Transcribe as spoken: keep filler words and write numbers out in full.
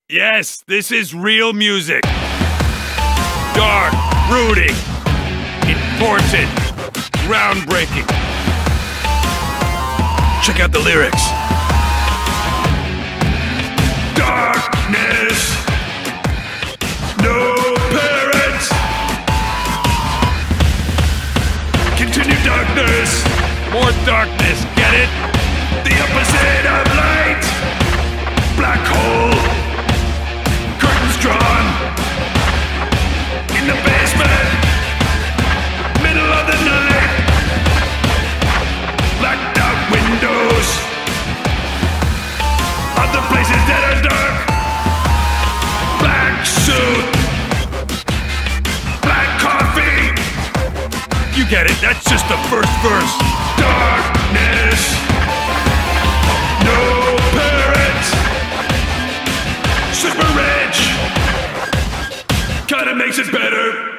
Yes, this is real music. Dark, brooding, important, groundbreaking. Check out the lyrics. Darkness, no parents. Continue darkness, more darkness, get it? The opposite of light. Black hole, curtains drawn. In the basement, middle of the night. Blacked out windows. Other places that are dark. Black suit. Black coffee. You get it, that's just the first verse. Darkness. No parents. Super rich. Kinda makes it better.